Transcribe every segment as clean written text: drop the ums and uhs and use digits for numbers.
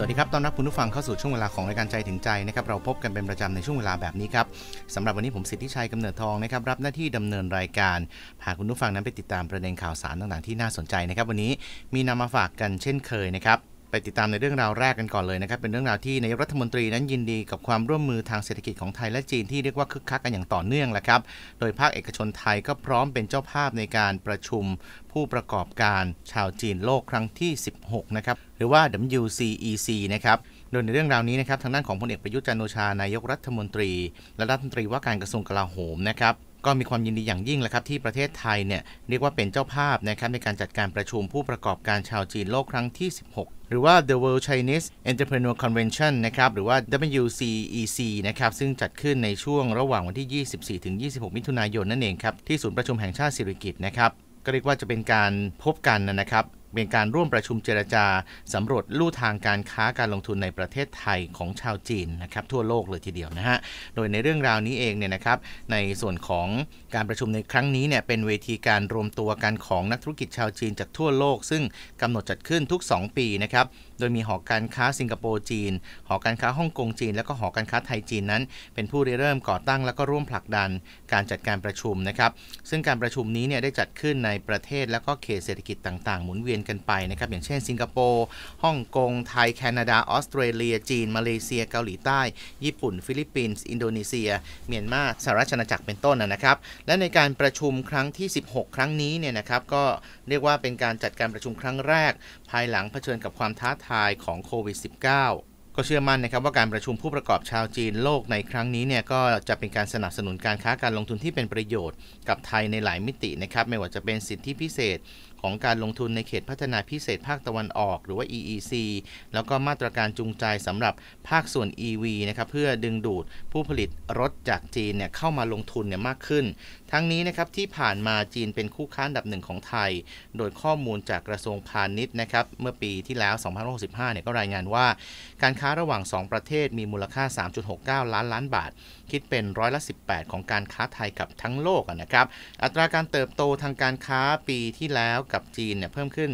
วัสดีครับต้อนรับคุณผู้ฟังเข้าสู่ช่วงเวลาของรายการใจถึงใจนะครับเราพบกันเป็นประจำในช่วงเวลาแบบนี้ครับสำหรับวันนี้ผมสิทธิชัยกำเนิดทองนะครับรับหน้าที่ดำเนินรายการพาคุณผู้ฟังนั้นไปติดตามประเด็นข่าวสารต่างๆที่น่าสนใจนะครับวันนี้มีนำมาฝากกันเช่นเคยนะครับไปติดตามในเรื่องราวแรกกันก่อนเลยนะครับเป็นเรื่องราวที่นายกรัฐมนตรีนั้นยินดีกับความร่วมมือทางเศรษฐกิจของไทยและจีนที่เรียกว่าคึกคักกันอย่างต่อเนื่องแหละครับโดยภาคเอกชนไทยก็พร้อมเป็นเจ้าภาพในการประชุมผู้ประกอบการชาวจีนโลกครั้งที่16นะครับหรือว่า WCEC นะครับโดยในเรื่องราวนี้นะครับทางด้านของพลเอกประยุทธ์จันทร์โอชานายกรัฐมนตรีและรัฐมนตรีว่าการกระทรวงกลาโหมนะครับก็มีความยินดีอย่างยิ่งแหละครับที่ประเทศไทยเนี่ยเรียกว่าเป็นเจ้าภาพนะครับในการจัดการประชุมผู้ประกอบการชาวจีนโลกครั้งที่16หรือว่า The World Chinese Entrepreneur Convention นะครับหรือว่า WCEC นะครับซึ่งจัดขึ้นในช่วงระหว่างวันที่ 24-26 มิถุนายนนั่นเองครับที่ศูนย์ประชุมแห่งชาติสิริกิติ์นะครับก็เรียกว่าจะเป็นการพบกันนะครับเป็นการร่วมประชุมเจรจาสำรวจลู่ทางการค้าการลงทุนในประเทศไทยของชาวจีนนะครับทั่วโลกเลยทีเดียวนะฮะโดยในเรื่องราวนี้เองเนี่ยนะครับในส่วนของการประชุมในครั้งนี้เนี่ยเป็นเวทีการรวมตัวกันของนักธุรกิจชาวจีนจากทั่วโลกซึ่งกำหนดจัดขึ้นทุก2ปีนะครับโดยมีหอการค้าสิงคโปร์จีนหอการค้าฮ่องกงจีนและก็หอการค้าไทยจีนนั้นเป็นผู้เริ่มก่อตั้งและก็ร่วมผลักดันการจัดการประชุมนะครับซึ่งการประชุมนี้เนี่ยได้จัดขึ้นในประเทศและก็เขตเศรษฐกิจต่างๆหมุนเวียนกันไปนะครับอย่างเช่นสิงคโปร์ฮ่องกงไทยแคนาดาออสเตรเลียจีนมาเลเซียเกาหลีใต้ญี่ปุ่นฟิลิปปินส์อินโดนีเซียเมียนมาสหราชอาณาจักรเป็นต้นนะครับและในการประชุมครั้งที่16ครั้งนี้เนี่ยนะครับก็เรียกว่าเป็นการจัดการประชุมครั้งแรกภายหลังเผชิญกับความท้าทายของโควิด -19 ก็เชื่อมั่นนะครับว่าการประชุมผู้ประกอบชาวจีนโลกในครั้งนี้เนี่ยก็จะเป็นการสนับสนุนการค้าการลงทุนที่เป็นประโยชน์กับไทยในหลายมิตินะครับไม่ว่าจะเป็นสิทธิพิเศษของการลงทุนในเขตพัฒนาพิเศษภาคตะวันออกหรือว่า EEC แล้วก็มาตรการจูงใจสำหรับภาคส่วน EV นะครับเพื่อดึงดูดผู้ผลิตรถจากจีนเนี่ยเข้ามาลงทุนเนี่ยมากขึ้นทั้งนี้นะครับที่ผ่านมาจีนเป็นคู่ค้าอันดับหนึ่งของไทยโดยข้อมูลจากกระทรวงพาณิชย์นะครับเมื่อปีที่แล้ว2565เนี่ยก็รายงานว่าการค้าระหว่าง2ประเทศมีมูลค่า 3.69 ล้านบาทคิดเป็น18%ของการค้าไทยกับทั้งโลกนะครับอัตราการเติบโตทางการค้าปีที่แล้วกับจีนเนี่ยเพิ่มขึ้น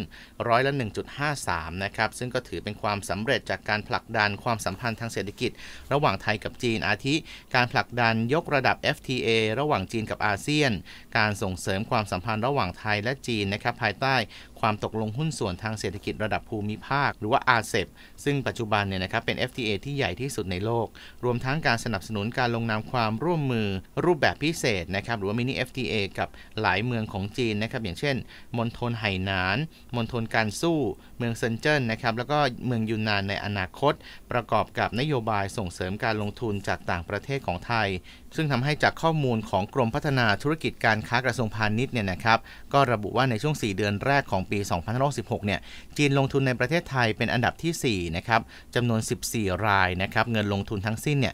101.53 นะครับซึ่งก็ถือเป็นความสำเร็จจากการผลักดันความสัมพันธ์ทางเศรษฐกิจระหว่างไทยกับจีนอาทิการผลักดันยกระดับ FTA ระหว่างจีนกับอาเซียนการส่งเสริมความสัมพันธ์ระหว่างไทยและจีนนะครับภายใต้ความตกลงหุ้นส่วนทางเศรษฐกิจระดับภูมิภาคหรือว่า RCEP ซึ่งปัจจุบันเนี่ยนะครับเป็น FTA ที่ใหญ่ที่สุดในโลกรวมทั้งการสนับสนุนการลงนามความร่วมมือรูปแบบพิเศษนะครับหรือว่ามินิ FTA กับหลายเมืองของจีนนะครับอย่างเช่นมณฑลไหหนานมณฑลการสู้เมืองเซินเจิ้นนะครับแล้วก็เมืองยูนนานในอนาคตประกอบกับนโยบายส่งเสริมการลงทุนจากต่างประเทศของไทยซึ่งทำให้จากข้อมูลของกรมพัฒนาธุรกิจการค้ากระทรวงพาณิชย์เนี่ยนะครับก็ระบุว่าในช่วง4เดือนแรกของปี2566เนี่ยจีนลงทุนในประเทศไทยเป็นอันดับที่4นะครับจำนวน14รายนะครับเงินลงทุนทั้งสิ้นเนี่ย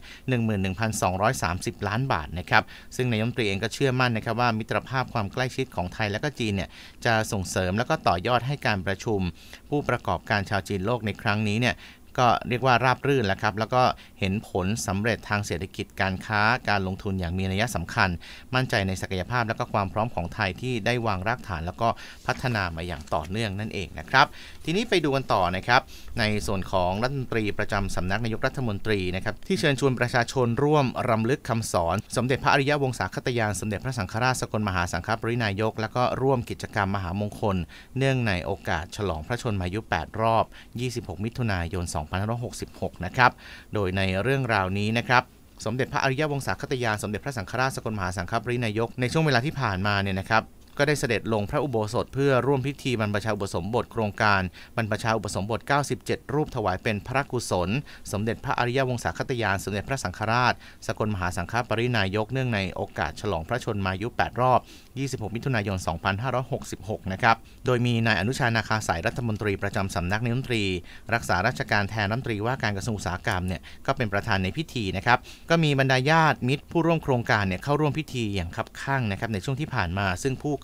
11,230 ล้านบาทนะครับซึ่งนายกรัฐมนตรีเองก็เชื่อมั่นนะครับว่ามิตรภาพความใกล้ชิดของไทยและก็จีนเนี่ยจะส่งเสริมแล้วก็ต่อยอดให้การประชุมผู้ประกอบการชาวจีนโลกในครั้งนี้เนี่ยก็เรียกว่าราบรื่นแล้วครับแล้วก็เห็นผลสำเร็จทางเศรษฐกิจการค้าการลงทุนอย่างมีนัยสำคัญมั่นใจในศักยภาพและก็ความพร้อมของไทยที่ได้วางรากฐานแล้วก็พัฒนามาอย่างต่อเนื่องนั่นเองนะครับทีนี้ไปดูกันต่อนะครับในส่วนของรัฐมนตรีประจำสำนักนายกรัฐมนตรีนะครับที่เชิญชวนประชาชนร่วมรำลึกคำสอนสมเด็จพระอริยวงศาคตยานสมเด็จพระสังฆราชสกลมหาสังฆปรินายกแล้วก็ร่วมกิจกรรมมหามงคลเนื่องในโอกาสฉลองพระชนมายุ8รอบ26มิถุนายน2566นะครับโดยในเรื่องราวนี้นะครับสมเด็จพระอริยวงศาคตยานสมเด็จพระสังฆราชสกลมหาสังฆปรินายกในช่วงเวลาที่ผ่านมาเนี่ยนะครับก็ได้เสด็จลงพระอุโบสถเพื่อร่วมพิธีบรรพชาอุปสมบทโครงการบรรพชาอุปสมบท97รูปถวายเป็นพระกุศลสมเด็จพระอริยวงศาคตยานสมเด็จพระสังฆราชสกลมหาสังฆปรินายกเนื่องในโอกาสฉลองพระชนมายุ8รอบ26มิถุนายน2566นะครับโดยมีนายอนุชานาคาสายรัฐมนตรีประจำสำนักนายกรัฐมนตรีรักษาราชการแทนรัฐมนตรีว่าการกระทรวงอุตสาหกรรมเนี่ยก็เป็นประธานในพิธีนะครับก็มีบรรดาญาติมิตรผู้ร่วมโครงการเนี่ยเข้าร่วมพิธีอย่างคับคั่งนะครับในช่วงที่ผ่านมาซึ่งผู้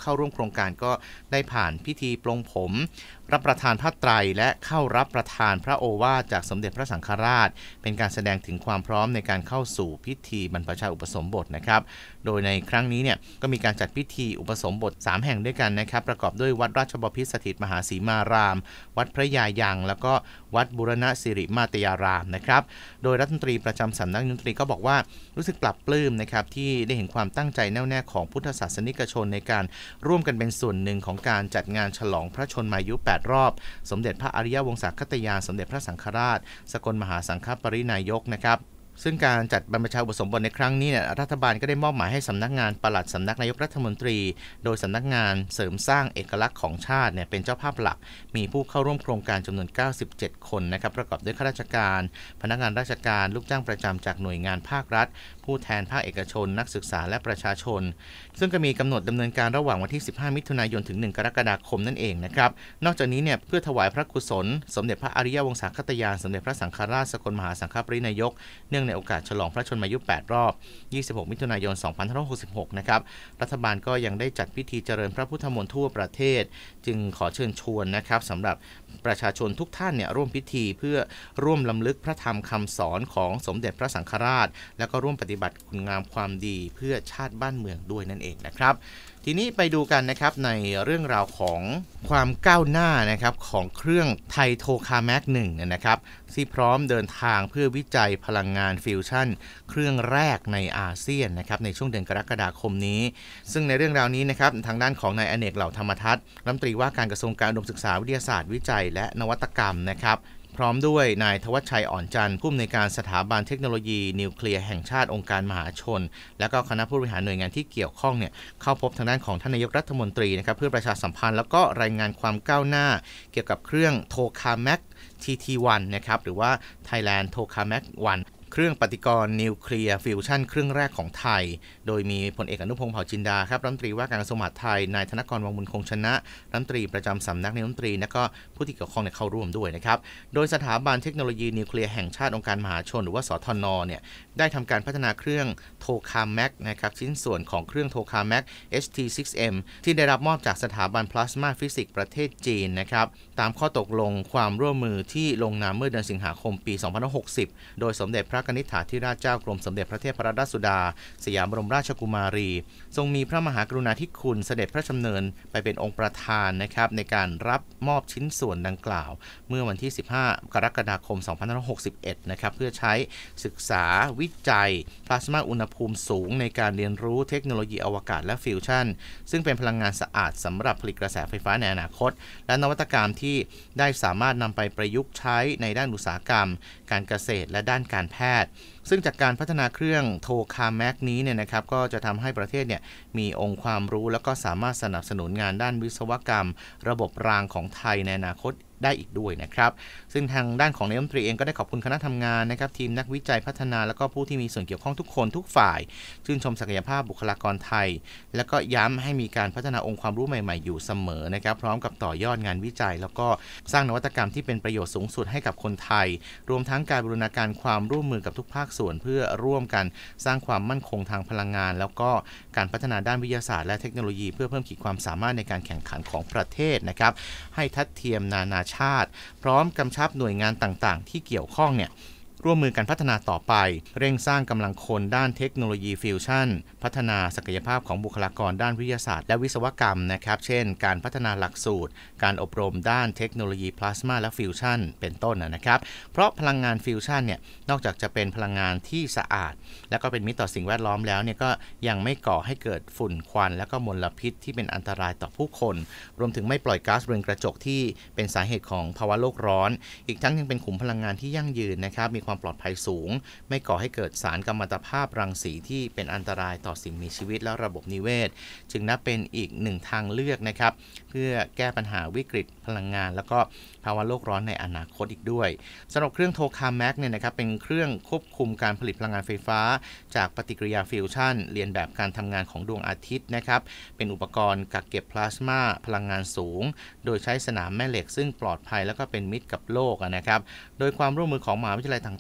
เข้าร่วมโครงการก็ได้ผ่านพิธีปลงผมรับประทานผ้าไตรและเข้ารับประทานพระโอวาทจากสมเด็จพระสังฆราชเป็นการแสดงถึงความพร้อมในการเข้าสู่พิธีบรรพชาอุปสมบทนะครับโดยในครั้งนี้เนี่ยก็มีการจัดพิธีอุปสมบท3แห่งด้วยกันนะครับประกอบด้วยวัดราชบพิตรสถิตมหาสีมารามวัดพระยายังแล้วก็วัดบูรณสิริมาตยารามนะครับโดยรัฐมนตรีประจำสำนักนายกรัฐมนตรีก็บอกว่ารู้สึกปรับปลื้มนะครับที่ได้เห็นความตั้งใจแน่วแน่ของพุทธศาสนิกชนในการร่วมกันเป็นส่วนหนึ่งของการจัดงานฉลองพระชนมายุ8รอบสมเด็จพระอริยวงศาคตยานสมเด็จพระสังฆราชสกลมหาสังฆปรินายกนะครับซึ่งการจัดบรรพชาอุปสมบทในครั้งนี้เนี่ยรัฐบาลก็ได้มอบหมายให้สำนักงานปลัดสำนักนายกรัฐมนตรีโดยสำนักงานเสริมสร้างเอกลักษณ์ของชาติเนี่ยเป็นเจ้าภาพหลักมีผู้เข้าร่วมโครงการจำนวน97คนนะครับประกอบด้วยข้าราชการพนักงานราชการลูกจ้างประจำจากหน่วยงานภาครัฐผู้แทนภาคเอกชนนักศึกษาและประชาชนซึ่งก็มีกำหนดดำเนินการระหว่างวันที่15มิถุนายนถึง1กรกฎาคมนั่นเองนะครับนอกจากนี้เนี่ยเพื่อถวายพระกุศลสมเด็จพระอริยวงศาคตยานสมเด็จพระสังฆราชสกลมหาสังฆปรินายกเนื่องในโอกาสฉลองพระชนมายุ8รอบ26มิถุนายน2566นะครับรัฐบาลก็ยังได้จัดพิธีเจริญพระพุทธมนต์ทั่วประเทศจึงขอเชิญชวนนะครับสำหรับประชาชนทุกท่านเนี่ยร่วมพิธีเพื่อร่วมล้ำลึกพระธรรมคำสอนของสมเด็จพระสังฆราชแล้วก็ร่วมปฏิบัติคุณงามความดีเพื่อชาติบ้านเมืองด้วยนั่นเองนะครับทีนี้ไปดูกันนะครับในเรื่องราวของความก้าวหน้านะครับของเครื่องไทยโทคาแม็ก1นะครับที่พร้อมเดินทางเพื่อวิจัยพลังงานฟิวชั่นเครื่องแรกในอาเซียนนะครับในช่วงเดือนกรกฎาคมนี้ซึ่งในเรื่องราวนี้นะครับทางด้านของนายอเนกเหล่าธรรมทัศน์รัฐมนตรีว่าการกระทรวงการอุดมศึกษาวิทยาศาสตร์วิจัยและนวัตกรรมนะครับพร้อมด้วยนายธวัชชัยอ่อนจันทร์ผู้อำนวยการสถาบันเทคโนโลยีนิวเคลียร์แห่งชาติองค์การมหาชนและก็คณะผู้บริหารหน่วยงานที่เกี่ยวข้องเนี่ยเข้าพบทางด้านของท่านนายกรัฐมนตรีนะครับเพื่อประชาสัมพันธ์แล้วก็รายงานความก้าวหน้าเกี่ยวกับเครื่องโทคาแม็ก TT1 นะครับหรือว่า Thailand Tokamak 1เครื่องปฏิกรณ์นิวเคลียร์ฟิวชั่นเครื่องแรกของไทยโดยมีพลเอกอนุพงษ์เผ่าจินดาครับรัฐมนตรีว่าการกระทรวงมหาดไทยนายธนกร วังบุญคงชนะรัฐมนตรีประจำสำนักนายกรัฐมนตรีและก็ผู้ที่เกี่ยวข้องเข้าร่วมด้วยนะครับโดยสถาบันเทคโนโลยีนิวเคลียร์แห่งชาติองค์การมหาชนหรือว่าสทนเนี่ยได้ทำการพัฒนาเครื่องโทคาแม็กนะครับชิ้นส่วนของเครื่องโทคาแม็ก HT6M ที่ได้รับมอบจากสถาบันพลาสมาฟิสิกส์ประเทศจีนนะครับตามข้อตกลงความร่วมมือที่ลงนามเมื่อเดือนสิงหาคมปี2560โดยสมเด็จพระกนิษฐาธิราชเจ้ากรมสมเด็จพระเทพรัตนราชสุดาสยามบรมราชกุมารีทรงมีพระมหากรุณาธิคุณเสด็จพระดำเนินไปเป็นองค์ประธานนะครับในการรับมอบชิ้นส่วนดังกล่าวเมื่อวันที่15กรกฎาคม2561นะครับเพื่อใช้ศึกษาวิจัยพลาสมาอุณหภูมิสูงในการเรียนรู้เทคโนโลยีอวกาศและฟิวชั่นซึ่งเป็นพลังงานสะอาดสำหรับผลิตกระแสไฟฟ้าในอนาคตและนวัตกรรมที่ได้สามารถนำไปประยุกต์ใช้ในด้านอุตสาหกรรมการเกษตรและด้านการแพทย์ซึ่งจากการพัฒนาเครื่องโทคาแม็กนี้เนี่ยนะครับก็จะทำให้ประเทศเนี่ยมีองค์ความรู้แล้วก็สามารถสนับสนุนงานด้านวิศวกรรมระบบรางของไทยในอนาคตได้อีกด้วยนะครับซึ่งทางด้านของนายกรัฐมนตรีเองก็ได้ขอบคุณคณะทำงานนะครับทีมนักวิจัยพัฒนาแล้วก็ผู้ที่มีส่วนเกี่ยวข้องทุกคนทุกฝ่ายชื่นชมศักยภาพบุคลากรไทยแล้วก็ย้ำให้มีการพัฒนาองค์ความรู้ใหม่ๆอยู่เสมอนะครับพร้อมกับต่อยอดงานวิจัยแล้วก็สร้างนวัตกรรมที่เป็นประโยชน์สูงสุดให้กับคนไทยรวมทั้งการบูรณาการความร่วมมือกับทุกภาคส่วนเพื่อร่วมกันสร้างความมั่นคงทางพลังงานแล้วก็การพัฒนาด้านวิทยาศาสตร์และเทคโนโลยีเพื่อเพิ่มขีดความสามารถในการแข่งขันของประเทศนะครับให้ทัดเทียมนานาชาติพร้อมกำชับหน่วยงานต่างๆที่เกี่ยวข้องเนี่ยร่วมมือกันพัฒนาต่อไปเร่งสร้างกำลังคนด้านเทคโนโลยีฟิวชั่นพัฒนาศักยภาพของบุคลากรด้านวิทยาศาสตร์และวิศวกรรมนะครับเช่นการพัฒนาหลักสูตรการอบรมด้านเทคโนโลยีพลาสมาและฟิวชั่นเป็นต้นนะครับเพราะพลังงานฟิวชั่นเนี่ยนอกจากจะเป็นพลังงานที่สะอาดและก็เป็นมิตรต่อสิ่งแวดล้อมแล้วเนี่ยก็ยังไม่ก่อให้เกิดฝุ่นควันและก็มลพิษที่เป็นอันตรายต่อผู้คนรวมถึงไม่ปล่อยก๊าซเรือนกระจกที่เป็นสาเหตุของภาวะโลกร้อนอีกทั้งยังเป็นขุมพลังงานที่ยั่งยืนนะครับมีความปลอดภัยสูงไม่ก่อให้เกิดสารกัมมันตภาพรังสีที่เป็นอันตรายต่อสิ่งมีชีวิตและระบบนิเวศจึงนับเป็นอีกหนึ่งทางเลือกนะครับเพื่อแก้ปัญหาวิกฤตพลังงานแล้วก็ภาวะโลกร้อนในอนาคตอีกด้วยสำหรับเครื่องโทคาแม็กเนี่ยนะครับเป็นเครื่องควบคุมการผลิตพลังงานไฟฟ้าจากปฏิกิริยาฟิวชั่นเรียนแบบการทำงานของดวงอาทิตย์นะครับเป็นอุปกรณ์กักเก็บพลาสมาพลังงานสูงโดยใช้สนามแม่เหล็กซึ่งปลอดภัยแล้วก็เป็นมิตรกับโลกนะครับโดยความร่วมมือของมหาวิทยาลัยต่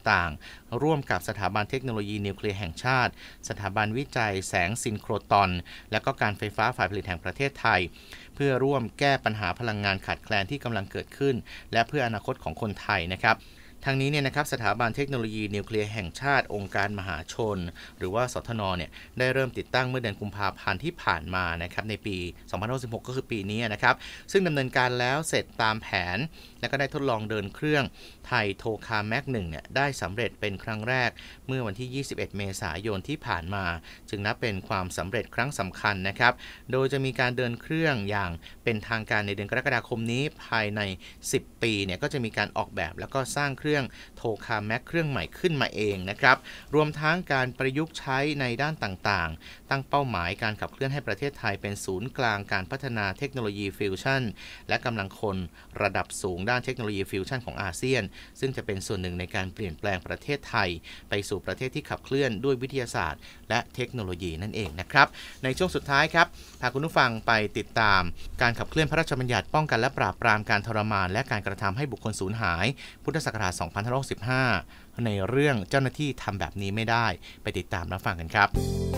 ต่างๆร่วมกับสถาบันเทคโนโลยีนิวเคลียร์แห่งชาติสถาบันวิจัยแสงซินโครตรอนและก็การไฟฟ้าฝ่ายผลิตแห่งประเทศไทยเพื่อร่วมแก้ปัญหาพลังงานขาดแคลนที่กำลังเกิดขึ้นและเพื่ออนาคตของคนไทยนะครับทางนี้เนี่ยนะครับสถาบันเทคโนโลยีนิวเคลียร์แห่งชาติองค์การมหาชนหรือว่าสทนเนี่ยได้เริ่มติดตั้งเมื่อเดือนกุมภาพันธ์ที่ผ่านมานะครับในปี2016ก็คือปีนี้นะครับซึ่งดำเนินการแล้วเสร็จตามแผนและก็ได้ทดลองเดินเครื่องไทยโทคาแม็ก1เนี่ยได้สำเร็จเป็นครั้งแรกเมื่อวันที่21เมษายนที่ผ่านมาจึงนับเป็นความสำเร็จครั้งสำคัญนะครับโดยจะมีการเดินเครื่องอย่างเป็นทางการในเดือนกรกฎาคมนี้ภายใน10ปีเนี่ยก็จะมีการออกแบบแล้วก็สร้างเครื่องโทคาแม็กเครื่องใหม่ขึ้นมาเองนะครับรวมทั้งการประยุกต์ใช้ในด้านต่างๆตั้งเป้าหมายการขับเคลื่อนให้ประเทศไทยเป็นศูนย์กลางการพัฒนาเทคโนโลยีฟิวชั่นและกำลังคนระดับสูงด้านเทคโนโลยีฟิวชั่นของอาเซียนซึ่งจะเป็นส่วนหนึ่งในการเปลี่ยนแปลงประเทศไทยไปสู่ประเทศที่ขับเคลื่อนด้วยวิทยาศาสตร์และเทคโนโลยีนั่นเองนะครับในช่วงสุดท้ายครับพาคุณผู้ฟังไปติดตามการขับเคลื่อนพระราชบัญญัติป้องกันและปราบปรามการทรมานและการกระทำให้บุคคลสูญหายพุทธศักราช2565ในเรื่องเจ้าหน้าที่ทำแบบนี้ไม่ได้ไปติดตามรับฟังกันครับ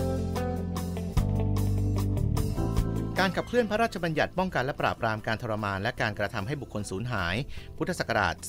การขับเคลื่อนพระราชบัญญัติป้องกันและปราบปรามการทรมานและการกระทำให้บุคคลสูญหายพุทธศักราช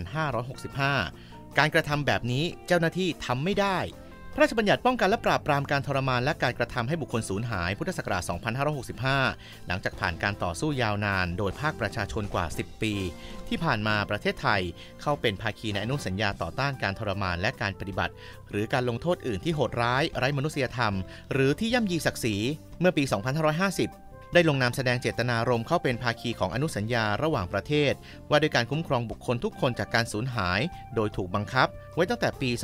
2565การกระทำแบบนี้เจ้าหน้าที่ทำไม่ได้พระราชบัญญัติป้องกันและปราบปรามการทรมานและการกระทำให้บุคคลสูญหายพุทธศักราช2565หลังจากผ่านการต่อสู้ยาวนานโดยภาคประชาชนกว่า10ปีที่ผ่านมาประเทศไทยเข้าเป็นภาคีในอนุสัญญาต่อต้านการทรมานและการปฏิบัติหรือการลงโทษอื่นที่โหดร้ายไร้มนุษยธรรมหรือที่ย่ำยีศักดิ์ศรีเมื่อปี2550ได้ลงนามแสดงเจตนารมณ์เข้าเป็นภาคีของอนุสัญญาระหว่างประเทศว่าด้วยการคุ้มครองบุคคลทุกคนจากการสูญหายโดยถูกบังคับไว้ตั้งแต่ปี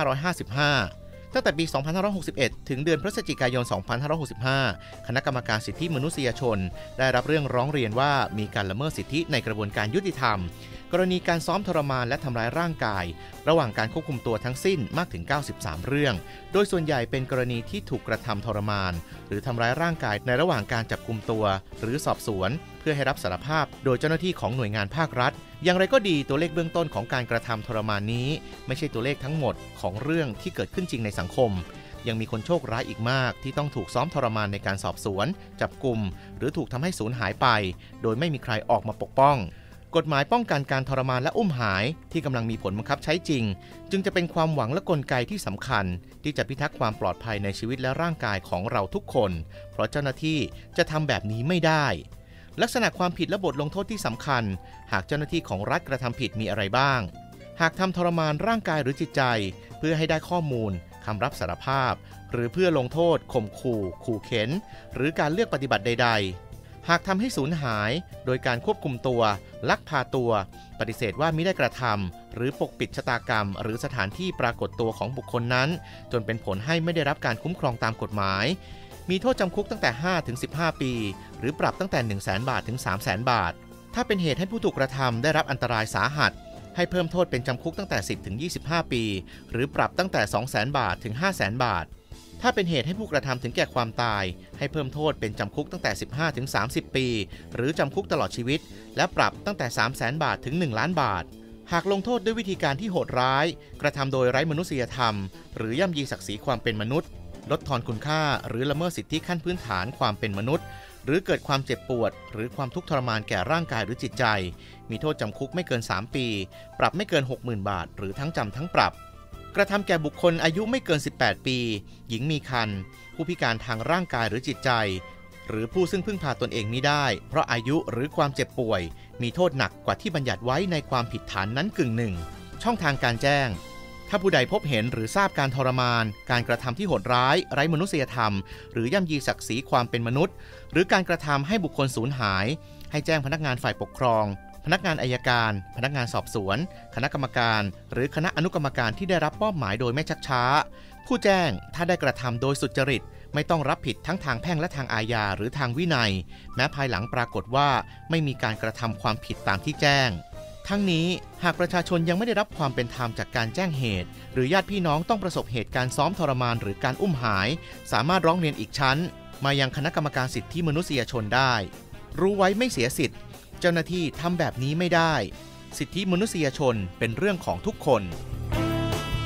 2555ตั้งแต่ปี 2561 ถึงเดือนพฤศจิกายน 2565 คณะกรรมการสิทธิมนุษยชนได้รับเรื่องร้องเรียนว่ามีการละเมิดสิทธิในกระบวนการยุติธรรมกรณีการซ้อมทรมานและทำร้ายร่างกายระหว่างการควบคุมตัวทั้งสิ้นมากถึง93เรื่องโดยส่วนใหญ่เป็นกรณีที่ถูกกระทำทรมานหรือทำร้ายร่างกายในระหว่างการจับกุมตัวหรือสอบสวนเพื่อให้รับสารภาพโดยเจ้าหน้าที่ของหน่วยงานภาครัฐอย่างไรก็ดีตัวเลขเบื้องต้นของการกระทำทรมานนี้ไม่ใช่ตัวเลขทั้งหมดของเรื่องที่เกิดขึ้นจริงในสังคมยังมีคนโชคร้ายอีกมากที่ต้องถูกซ้อมทรมานในการสอบสวนจับกุมหรือถูกทำให้สูญหายไปโดยไม่มีใครออกมาปกป้องกฎหมายป้องกันการทรมานและอุ้มหายที่กำลังมีผลบังคับใช้จริงจึงจะเป็นความหวังและกลไกที่สำคัญที่จะพิทักษ์ความปลอดภัยในชีวิตและร่างกายของเราทุกคนเพราะเจ้าหน้าที่จะทำแบบนี้ไม่ได้ลักษณะความผิดและบทลงโทษที่สำคัญหากเจ้าหน้าที่ของรัฐกระทำผิดมีอะไรบ้างหากทำทรมานร่างกายหรือจิตใจเพื่อให้ได้ข้อมูลคำรับสารภาพหรือเพื่อลงโทษข่มขู่เข็นหรือการเลือกปฏิบัติใดๆหากทำให้สูญหายโดยการควบคุมตัวลักพาตัวปฏิเสธว่ามิได้กระทำหรือปกปิดชะตากรรมหรือสถานที่ปรากฏตัวของบุคคลนั้นจนเป็นผลให้ไม่ได้รับการคุ้มครองตามกฎหมายมีโทษจำคุกตั้งแต่ 5-15 ปีหรือปรับตั้งแต่ 100,000 บาทถึง 300,000 บาทถ้าเป็นเหตุให้ผู้ถูกกระทำได้รับอันตรายสาหัสให้เพิ่มโทษเป็นจำคุกตั้งแต่ 10-25 ปีหรือปรับตั้งแต่ 200,000 บาทถึง 500,000 บาทถ้าเป็นเหตุให้ผู้กระทำถึงแก่ความตายให้เพิ่มโทษเป็นจำคุกตั้งแต่ 15-30 ปีหรือจำคุกตลอดชีวิตและปรับตั้งแต่ 300,000 บาทถึง 1 ล้านบาทหากลงโทษด้วยวิธีการที่โหดร้ายกระทำโดยไร้มนุษยธรรมหรือย่ำยีศักดิ์ศรีความเป็นมนุษย์ลดทอนคุณค่าหรือละเมิดสิทธิขั้นพื้นฐานความเป็นมนุษย์หรือเกิดความเจ็บปวดหรือความทุกข์ทรมานแก่ร่างกายหรือจิตใจมีโทษจำคุกไม่เกิน3ปีปรับไม่เกิน 60,000 บาทหรือทั้งจำทั้งปรับกระทำแก่บุคคลอายุไม่เกิน18ปีหญิงมีครรภ์ผู้พิการทางร่างกายหรือจิตใจหรือผู้ซึ่งพึ่งพาตนเองมิได้เพราะอายุหรือความเจ็บป่วยมีโทษหนักกว่าที่บัญญัติไว้ในความผิดฐานนั้นกึ่งหนึ่งช่องทางการแจ้งถ้าผู้ใดพบเห็นหรือทราบการทรมานการกระทำที่โหดร้ายไร้มนุษยธรรมหรือย่ำยีศักดิ์ศรีความเป็นมนุษย์หรือการกระทำให้บุคคลสูญหายให้แจ้งพนักงานฝ่ายปกครองพนักงานอัยการพนักงานสอบสวนคณะกรรมการหรือคณะอนุกรรมการที่ได้รับมอบหมายโดยไม่ชักช้าผู้แจ้งถ้าได้กระทำโดยสุจริตไม่ต้องรับผิดทั้งทางแพ่งและทางอาญาหรือทางวินัยแม้ภายหลังปรากฏว่าไม่มีการกระทำความผิดตามที่แจ้งทั้งนี้หากประชาชนยังไม่ได้รับความเป็นธรรมจากการแจ้งเหตุหรือญาติพี่น้องต้องประสบเหตุการซ้อมทรมานหรือการอุ้มหายสามารถร้องเรียนอีกชั้นมายังคณะกรรมการสิทธิมนุษยชนได้รู้ไว้ไม่เสียสิทธิ์เจ้าหน้าที่ทำแบบนี้ไม่ได้สิทธิมนุษยชนเป็นเรื่องของทุกคน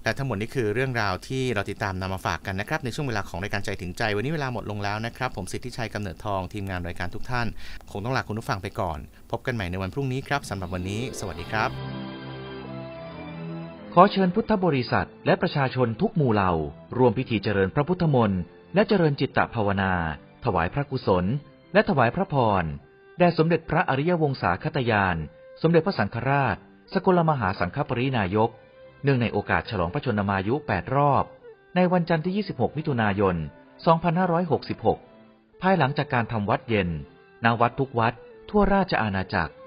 และทั้งหมดนี้คือเรื่องราวที่เราติดตามนำมาฝากกันนะครับในช่วงเวลาของรายการใจถึงใจวันนี้เวลาหมดลงแล้วนะครับผมสิทธิชัยกำเนิดทองทีมงานรายการทุกท่านคงต้องลาคุณผู้ฟังไปก่อนพบกันใหม่ในวันพรุ่งนี้ครับสำหรับวันนี้สวัสดีครับขอเชิญพุทธบริษัทและประชาชนทุกหมู่เหล่ารวมพิธีเจริญพระพุทธมนต์และเจริญจิตตภาวนาถวายพระกุศลและถวายพระพรแด่สมเด็จพระอริยวงศาคตยานสมเด็จพระสังฆราชสกลมหาสังฆปรินายกเนื่องในโอกาสฉลองพระชนมายุ8รอบในวันจันทร์ที่26มิถุนายน2566ภายหลังจากการทำวัดเย็นณวัดทุกวัดทั่วราชอาณาจักร